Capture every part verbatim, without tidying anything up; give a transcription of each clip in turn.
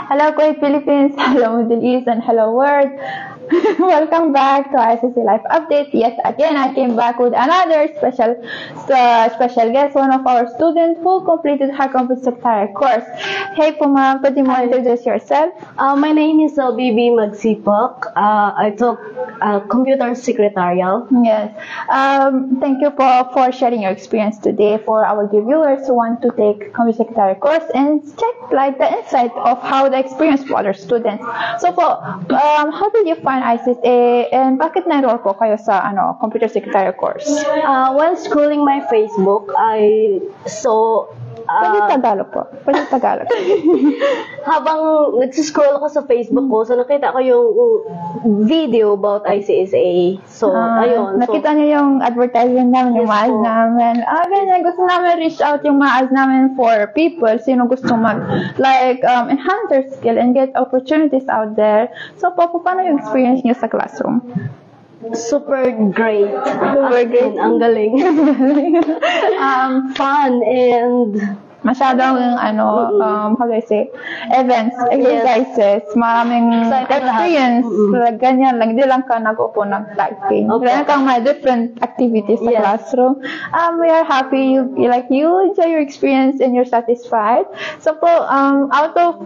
Hello, Kuwait Philippines. Hello, Middle East, and hello, world. Welcome back to I C C Life Update. Yet again, I came back with another special uh, special guest, one of our students who completed her computer secretarial course. Hey po ma'am, pwede mo introduce yourself? Uh, my name is uh, Bibi Magsipok. Uh, I took uh, computer secretarial. Yes. Um, thank you po for sharing your experience today for our viewers who want to take computer secretarial course and check like the insight of how the experience for other students. So po, um, how did you find I C C A and bakit na-enroll po kayo sa ano computer secretarial course? Uh, while scrolling my Facebook, I saw Uh, Pwede Tagalog po. Pwede Tagalog. Habang nagsiscroll ako sa Facebook ko, so nakita ko yung video about I C S A. So, uh, ayun. Nakita so, niyo yung advertisement namin, yung yes, maas namin. Ah, ganyan. Gusto namin reach out yung maas namin for people. Sino gusto mag, like, um, enhance their skill and get opportunities out there. So, po, po paano yung experience niyo sa classroom? Super great. Super great. Ang galing. um, fun and masyadong ano, um, how do I say, events, exercises, yes. Maraming experience, like, ganyan lang, hindi lang ka nag-upo ng-typing. Okay. Ganyan kang may different activities sa yes. classroom. Um, we are happy, you, like, you enjoy your experience and you're satisfied. So po, um, out of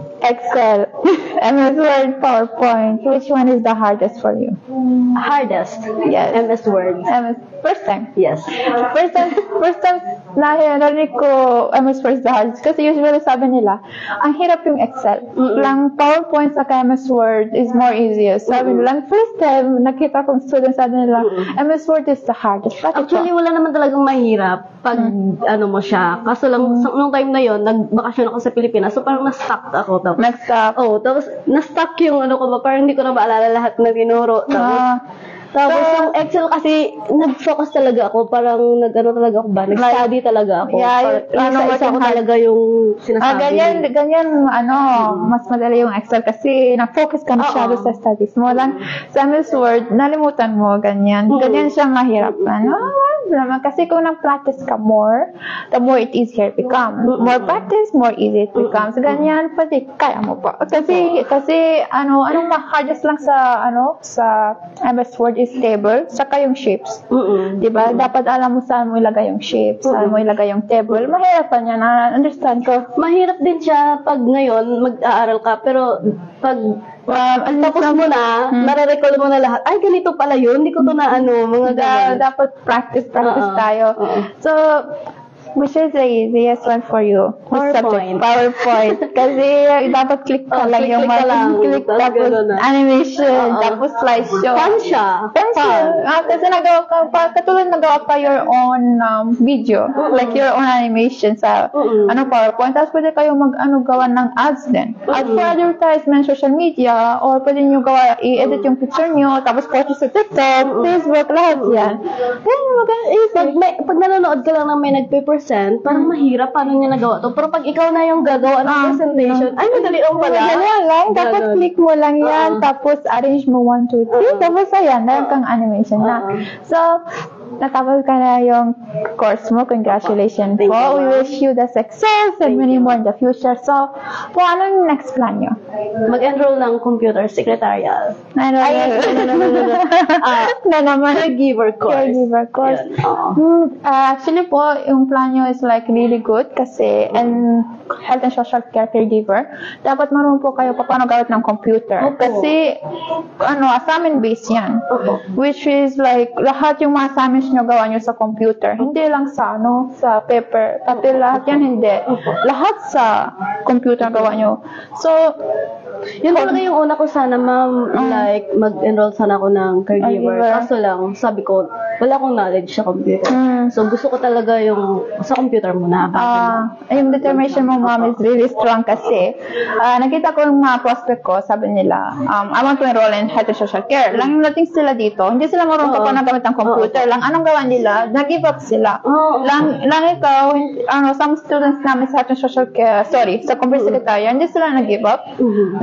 Excel, M S Word, PowerPoint, which one is the hardest for you? Hardest? Yes. M S Word. M S, first time? Yes. First time, first time na narinig ko M S Word is the hardest. Kasi usually sabi nila, ang hirap yung Excel. Mm-hmm. Lang PowerPoint sa M S Word is more easier. Sabi mm-hmm. nila, first time nakita kong students, sabi nila, mm-hmm. M S Word is the hardest. Bakit actually, po? Wala naman talagang mahirap pag mm-hmm. ano mo siya. Kaso lang, mm-hmm. nung time na yon nagbakasyon ako sa Pilipinas, so parang na-stuck ako. Tapos, Nag-stuck? Oh, tapos na-stuck yung ano ko ba, parang hindi ko na maalala lahat na tinuro. Tapos, ah. Tapos so, yung Excel kasi, nag-focus talaga ako. Parang nag-ano talaga ako ba? Nag-study talaga ako. Yeah, parang, ano, isa ko talaga yung sinasabi. Ah, ganyan, ganyan, ano, hmm. mas madali yung Excel kasi na-focus ka masyado sa studies mo. Lang, sa M S Word, nalimutan mo, ganyan. Hmm. Ganyan siya mahirap. Ano? Naman. Kasi kung nag-practice ka more, the more it easier it becomes. More practice, more easy it becomes. Ganyan, pwede, kaya mo pa. Kasi, kasi, ano, anong hardest lang sa, ano, sa M S Word is table, saka yung shapes. Mm-mm. Diba? Mm-mm. Dapat alam mo saan mo ilagay yung shapes, saan mo ilagay yung table. Mahirap pa niya, na-understand ko. Mahirap din siya pag ngayon, mag-aaral ka, pero pag Um, ang tapos mo na, hmm. nare-recall mo na lahat, ay, ganito pala yun, hindi ko to na ano, mga da, dapat practice, practice uh-uh. tayo. Uh-uh. So, which is the easiest one for you? PowerPoint. PowerPoint. Kasi dapat click ka oh, lang click, yung click, lang. click tapos animation, uh-uh. tapos slideshow. Fun siya. Fun siya. Ah, kasi nagawa ka pa, katulad nagawa pa your own um, video, uh-uh. like your own animation sa uh-uh. ano PowerPoint. Tapos pwede kayo mag-ano gawa ng ads din. Uh-uh. Ads for advertisement, social media, or pwede nyo gawa, i-edit yung picture nyo, tapos post sa TikTok, uh-uh. Facebook, lahat yan. Then, maganda, pag, may, pag nanonood ka lang ng may nag-paper parang mahirap paano niya nagawa to. Pero pag ikaw na yung gagawa ng ah, presentation, no. ay, madali lang pala. Madali lang. Tapos click mo lang yan. Uh-huh. Tapos arrange mo one, two, three. Uh-huh. Tapos ayan, meron kang animation uh-huh. na. So, natapos ka na yung course mo. Congratulations po. We wish you the success and many more in the future. So, po, ano yung next plan nyo? Mag-enroll ng computer secretarial. Na-enroll? Ay, no, no, no, no, no. Uh, na naman. Caregiver course. Caregiver course. Uh-huh. Hmm, uh, actually po, yung plan nyo is like really good kasi and health and social care caregiver, dapat marunong po kayo pa paano gawit ng computer. Opo. Kasi, ano, assignment based yan. Opo. Which is like, lahat yung mga assignments nyo gawa nyo sa computer. Hindi lang sa, ano, sa paper. Papel, lahat yan, hindi. Opo. Lahat sa computer gawa nyo. So, yun talaga yung una ko sana, ma'am, um, like, mag-enroll sana ako ng caregiver. caregiver. Kaso lang, sabi ko, wala akong knowledge sa computer. Mm. So, gusto ko talaga yung sa computer muna. Ah, uh, yung determination mo, ma'am, is really strong kasi uh, nakita ko yung mga prospect ko, sabi nila, um, I want to enroll in health and social care. Lang yung nating sila dito, hindi sila marunong uh, pa nagamit ng computer. Uh, lang, anong gawa nila? Nag-give up sila. Uh, lang, lang ikaw, ano, some students namin sa health and social care, sorry, sa computer secretary, hindi sila nag-give up. Uh,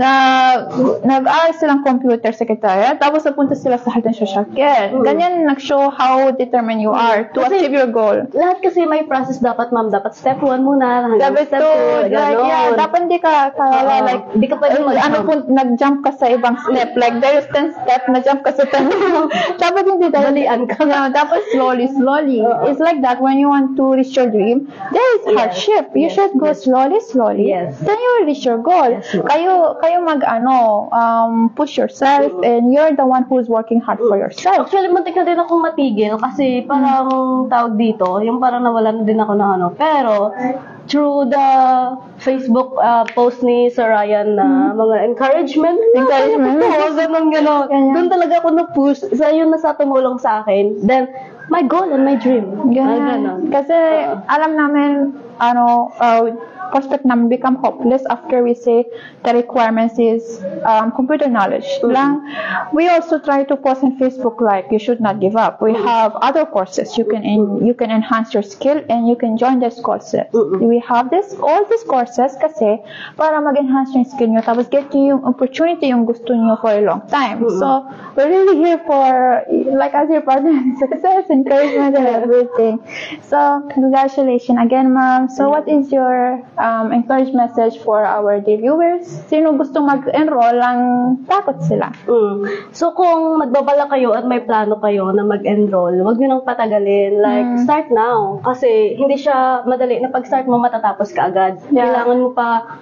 na nag-aaral silang computer secretariat, tapos napunta sila sa health and social care. Mm. Ganyan nag-show how determined you are to kasi, achieve your goal. Lahat kasi may process dapat, ma'am. Dapat step one muna, hanggang dapat step two. Like, yeah, dapat di ka, ka uh, like, di ka pwede mag- ano kung nag-jump ka sa ibang step, like, there is ten step, na-jump ka sa ten. Dapat hindi tayo. Dalian ka. No, dapat slowly, slowly. Uh-huh. It's like that when you want to reach your dream, there is yes. hardship. You yes. should go yes. slowly, slowly. Yes. Then you will reach your goal. Yes. Kayo, kayo mag, ano, um, push yourself, mm-hmm. and you're the one who's working hard for yourself. Actually, muntik na din akong matigil kasi parang mm-hmm. tawag dito, yung parang nawalan din ako ng ano. Pero, through the Facebook uh, post ni Sir Ryan na mm-hmm. mga encouragement, encouragement, no, ganun, ganun. Doon talaga ako na-push. Sa yun na sa tumulong sa akin. Then, my goal and my dream. Ganun. Kasi, uh, alam namin, ano, uh, prospect namin become hopeless after we say the requirements is um, computer knowledge. Mm-hmm. Lang, we also try to post on Facebook like you should not give up. We mm-hmm. have other courses you can in, you can enhance your skill and you can join these courses. Mm-hmm. We have this all these courses kasi para mag-enhance yung skill nyo tapos get you yung opportunity yung gusto nyo for a long time. Mm-hmm. So we're really here for like as your partner success, encouragement and everything. So congratulations again, ma'am. So what is your Um, encourage message for our dear viewers? Sino gusto mag-enroll lang takot sila? Mm. So, kung magbabala kayo at may plano kayo na mag-enroll, huwag nyo nang patagalin. Like, mm. start now. Kasi, hindi siya madali na pag-start mo matatapos ka agad. Yeah. Kailangan mo pa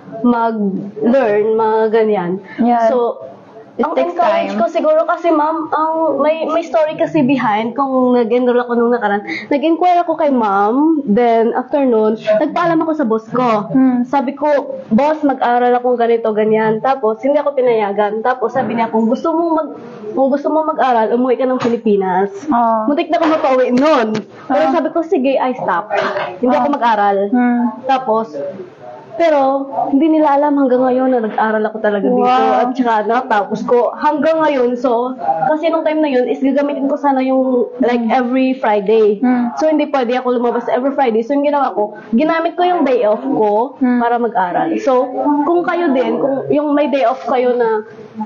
mag-learn, mga ganyan. Yeah. So, it ang takes encourage time. ko siguro kasi ma'am, ang may may story kasi behind kung nag-enroll ako nung nakaraan. Nag-inquire ako kay ma'am, then after noon, nagpaalam ako sa boss ko. Hmm. Sabi ko, boss, mag-aral akong ganito, ganyan. Tapos, hindi ako pinayagan. Tapos, sabi niya, kung gusto mo mag kung gusto mo mag-aral, umuwi ka ng Pilipinas. Oh. Muntik na ako mapauwi noon. Pero oh. sabi ko, sige, I stop. Hindi oh. ako mag-aral. Hmm. Tapos, pero, hindi nila alam hanggang ngayon na nag-aral ako talaga wow. dito. At saka natapos ko hanggang ngayon. So, kasi nung time na yun, is gagamitin ko sana yung like every Friday. Hmm. So, hindi pwede ako lumabas every Friday. So, yung ginawa ko, ginamit ko yung day off ko hmm. para mag-aral. So, kung kayo din, kung yung may day off kayo na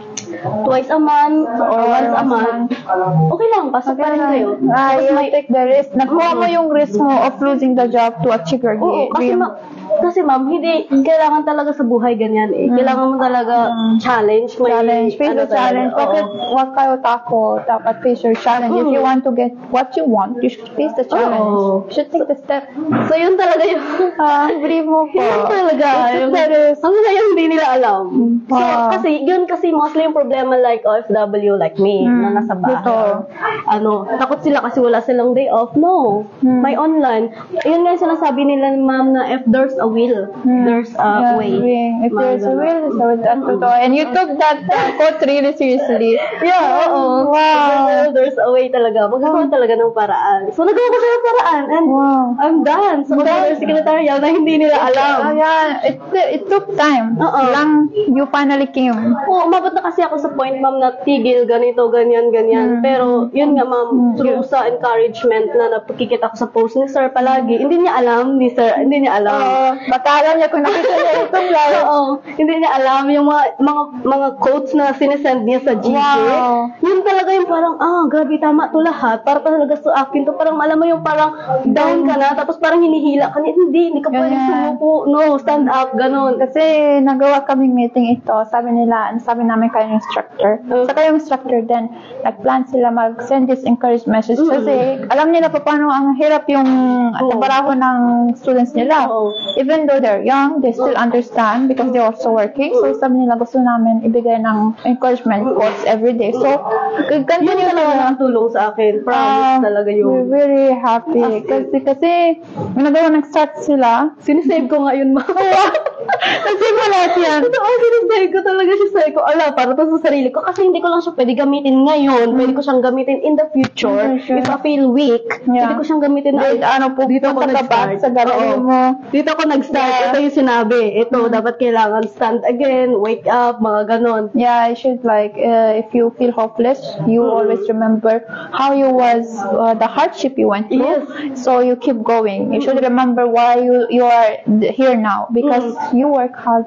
twice a month or once a month, okay lang, pasok pa rin kayo. Ah, you may take the risk. Nakuha mo yung risk mo of losing the job to achieve your dream. Oo, kasi ma- Kasi ma'am, hindi, kailangan talaga sa buhay ganyan eh. Kailangan mo talaga mm. challenge. May, challenge, face ano the challenge. Bakit huwag kayo takot? Dapat face your challenge. Mm. If you want to get what you want, you should face the challenge. Oh. You should take the step. So yun talaga yung, ah, believe mo po. Yun talaga. Yung, hanggang ngayon hindi nila alam. So, ah. kasi, yun kasi mostly yung problema like O F W like me, mm. na nasa bahay. Ito. Ano, takot sila kasi wala silang day off. No. Mm. May online. Yun nga yung sinasabi nila ma'am na if there's a will, hmm. there's a yeah, way. If there's a will, so that's mm-hmm. And you took that uh, quote really seriously. Yeah, oo. Wow. There's, there's a way talaga. Magkakaroon talaga ng paraan. So, nagawa ko siya ng paraan. And wow. I'm done. So, magkakaroon secretarial na hindi nila alam. Oh, yeah. It, it took time. Uh-oh. Lang you finally came. Oo, umabot na kasi ako sa point, ma'am, na tigil, ganito, ganyan, ganyan. Mm. Pero, yun nga, ma'am, mm. through yeah. sa encouragement na napakikita ko sa post ni Sir palagi, hindi niya alam, ni Sir, hindi niya alam. Uh, baka alam niya kung nakita niya itong live. Oo. Hindi niya alam yung mga mga mga quotes na sinesend niya sa G J. Wow. Yun talaga yung parang, ah, grabe, tama to lahat. Para talaga sa akin to. Parang alam mo yung parang down ka na, tapos parang hinihila ka niya. Hindi, hindi ka pwedeng sumuko. No, stand up, ganun. Kasi nagawa kaming meeting ito. Sabi nila, sabi namin kayo yung instructor. Uh, Saka yung instructor din, nag-plan sila mag-send this encouraged message. Uh, Kasi alam nila pa paano ang hirap yung uh, trabaho ng students nila. Uh, Even though they're young, they still understand because they're also working. So, sabi nila, gusto namin ibigay ng encouragement quotes every day. So, continue yun talaga ang tulong sa akin. Promise um, talaga yun. We're very happy. Kasi, kasi, nagawa nag-start sila. Sinisave ko ngayon, ma. Nag-save mo lahat yan. Oo, sinisave ko talaga siya. Sabi ko, ala, para to sa sarili ko. Kasi hindi ko lang siya pwede gamitin ngayon. Pwede ko siyang gamitin in the future. Mm-hmm. If I feel weak, yeah. pwede ko siyang gamitin. Ay, ano po, dito ako nag-start. Sa gano'n mo. Dito ako nag-start. Yeah. Ito yung sinabi. Ito, mm-hmm. dapat kailangan stand again, wake up, mga ganon. Yeah, you should like, uh, if you feel hopeless, you mm-hmm. always remember how you was, uh, the hardship you went through. Yes. So you keep going. You should remember why you, you are here now. Because mm-hmm. you work hard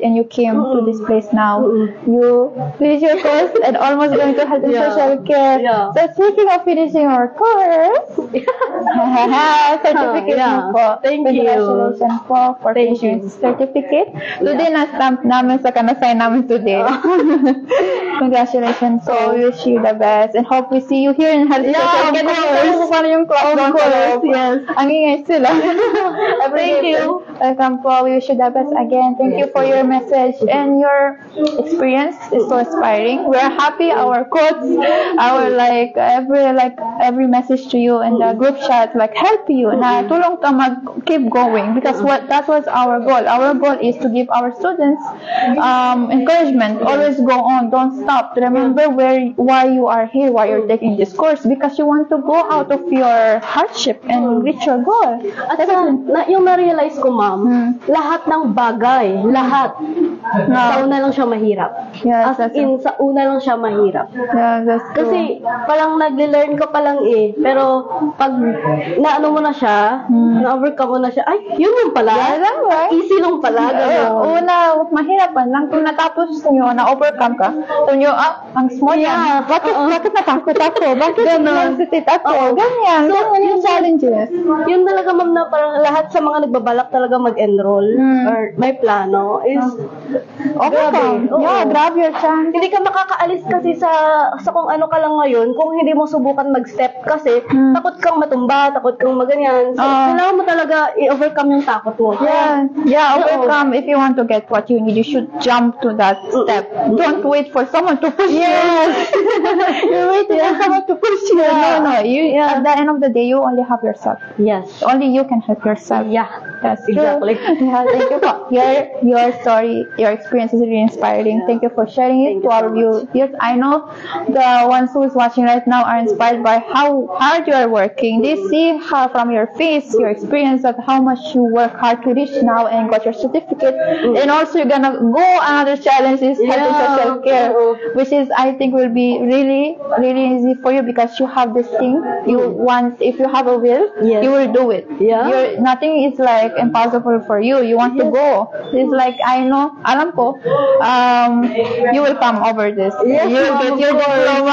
and you came Mm-mm. to this place now. Mm-mm. You finish your course and almost going to health and Yeah. social care. Yeah. So speaking of finishing your course, certificate Yeah. mo po. Thank you. Congratulations po for Thank finishing you. certificate. Today na-stamp namin sa kana-sign namin today. Congratulations. So we wish you the best and hope we see you here in health and Yeah, social of care. course. Nakita mo paano yung class Of doon sa course, loob. yes. Ang ingay sila. Thank you. Welcome po. We wish you the best again. Thank you for your message and your experience is so inspiring. We are happy our quotes, our like every like every message to you in the group chat like help you na tulong ka mag keep going because what that was our goal. Our goal is to give our students um, encouragement. Always go on. Don't stop. Remember where why you are here, why you're taking this course because you want to go out of your hardship and reach your goal. At sa, na, yung na-realize ko, ma'am, Hmm. lahat ng bagay, lahat, sa una lang siya mahirap. Yes, As that's in, sa una lang siya mahirap. Yeah, that's true. Kasi, parang nagle-learn ka pa lang eh. Pero, pag naano mo na siya, Hmm. na-overcome mo na siya, ay, yun yung pala. Yeah, that's right. Easy lang pala. Gano'n. Uh, una, mahirapan lang. Kung natapos nyo, na-overcome ka, so nyo, ah, ang small Yeah. yan. Bakit, Oo. bakit natakot ako? Bakit Ganon. sensitive ako? Oo. Ganyan. So, Ganyan yung challenges. Yun talaga, ma'am, na parang lahat sa mga nagbabalak talaga mag-enroll Hmm. or may plano is Okay ka. grabe. Oo. Yeah, grab your chance. Hindi ka makakaalis kasi sa sa kung ano ka lang ngayon kung hindi mo subukan mag-step kasi Hmm. takot kang matumba, takot kang maganyan. So, Ah. kailangan mo talaga i-overcome yung takot mo. Yeah, yeah, Oo. overcome. If you want to get what you need, you should jump to that step. Don't wait for someone to push Yes. you. You're waiting for someone to push you. Yeah. No, no. You, Yeah. At the end of the day, you only have yourself. Yes. Only you can help yourself. Yeah. That's true. Exactly. Yeah, thank you for your your story, your experience is really inspiring. Yeah. Thank you for sharing it Thank to you all so of you. Yes, I know the ones who is watching right now are inspired by how hard you are working. They see how from your face, your experience of how much you work hard to reach now and got your certificate. And also you're gonna go another challenge is health and Yeah. social care, Oo. which is I think will be really really easy for you because you have this thing. You want if you have a will, Yes. you will do it. Yeah. You're, nothing is like impossible for you. You want to go. It's like I know, alam ko, um, you will come over this. Yes, You'll ma'am, get of your course. diploma.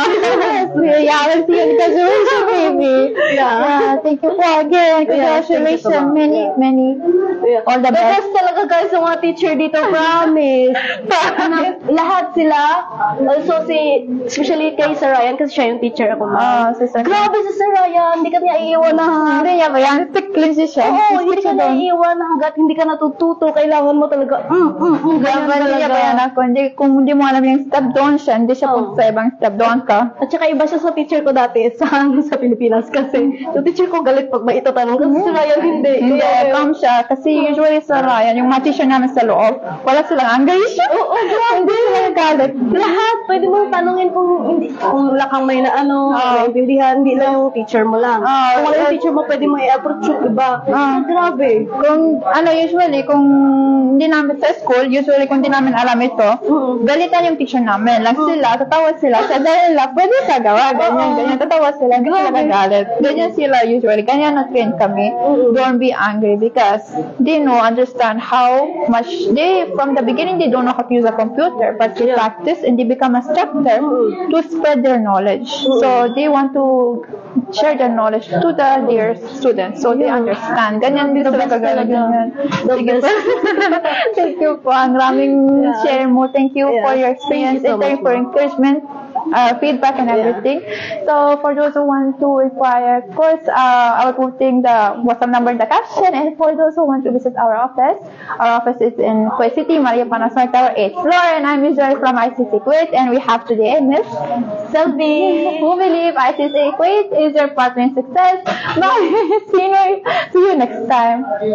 Yeah, I will see you in graduation, baby. Yeah. Thank you for again. Congratulations. Yeah, thank you so much. Many, Yeah. many. Yeah. All the The best. best talaga guys yung mga teacher dito, promise. Lahat sila, also si, especially kay Sir Ryan kasi siya yung teacher ako. Ah, si Sir. Grabe si Sir Ryan, hindi ka niya iiwan na. Hindi niya ba yan? Stick clean siya. Oo, hindi Stick ka siya na doon. iiwan hanggat hindi ka natututo. Kailangan mo talaga, mm, mm, mm, ganyan Dapat hindi niya ba yan talaga. ako? Hindi, kung hindi mo alam yung step, doon siya. Hindi siya Oo. kung sa ibang step, doon ka. At saka iba siya sa teacher ko dati sa, sa Pilipinas kasi yung teacher ko galit pag may itatanong kasi si Ryan hindi. Hindi, Kaya- calm siya. Kasi usually sa Ryan, yung mga teacher namin sa loob, wala silang angry siya. Oo, grabe. Hindi sila nagalit. Lahat, pwede mong tanungin kung hindi, kung wala kang may na ano, Oo. naintindihan, hindi lang yung teacher mo lang. Oo. Kung wala yung teacher mo, pwede mo i-approach yung iba. Oo. Grabe. Kung, ano, usually, kung hindi namin sa school, usually kung hindi namin alam ito, Oo. galitan yung teacher namin. Lang sila, tatawa sila. Sa dahil lang, pwede sa gawa, ganyan, Oo. ganyan, tatawa sila, hindi sila Grabe. nagalit. Ganyan sila usually. Ganyan na-train kami. Oo. Don't be angry because they know, understand how much they, from the beginning, they don't know how to use a computer, but they Yeah. practice and they become a instructor Oo. to spread their knowledge. So they want to share their knowledge to the their students so they Yeah. understand. Ganyan din The sila best kagaling. talaga. Ganyan. The Sige best. po. Thank you po. Ang raming Yeah. share mo. Thank you Yeah. for your Thank experience. you so and thank you much, for ma'am. encouragement, uh, feedback and Yeah. everything. So for those who want to inquire, of course, uh, I will putting the WhatsApp number in the caption. And for those who want to visit our office, our office is in Kuwait City, Maria Panasar Tower, eighth floor. And I'm usually from I C C Kuwait. And we have today Miss Selby, who believe I C C Kuwait is your partner in success. Bye. See you, see you next time.